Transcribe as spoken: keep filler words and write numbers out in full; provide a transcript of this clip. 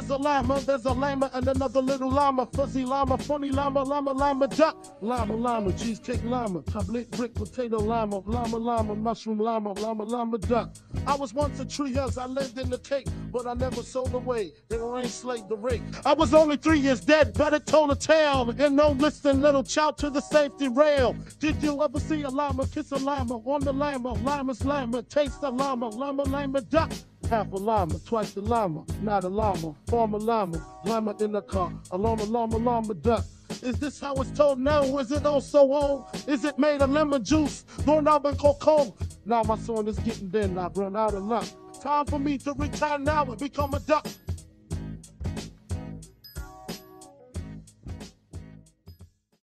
is a llama, there's a llama and another little llama. Fuzzy llama, funny llama, llama, llama, duck. Llama, llama, cheesecake llama, tablet, brick, potato llama, llama, llama, mushroom llama, llama, llama, duck. I was once a treehouse, I lived in the cake, but I never sold away. They ain't slayed the rake. I was only three years dead, better told a tale. And no listen, little child to the safety rail. Did you ever see a llama kiss a llama on the llama? Llama's llama, taste the llama, llama, llama, duck. Half a llama, twice the llama, not a llama, former llama, llama in the car, a llama, llama, llama, duck. Is this how it's told now? Is it all so old? Is it made of lemon juice? Born out in cocoa? Now my son is getting thin, I've run out of luck. Time for me to retire now and become a duck.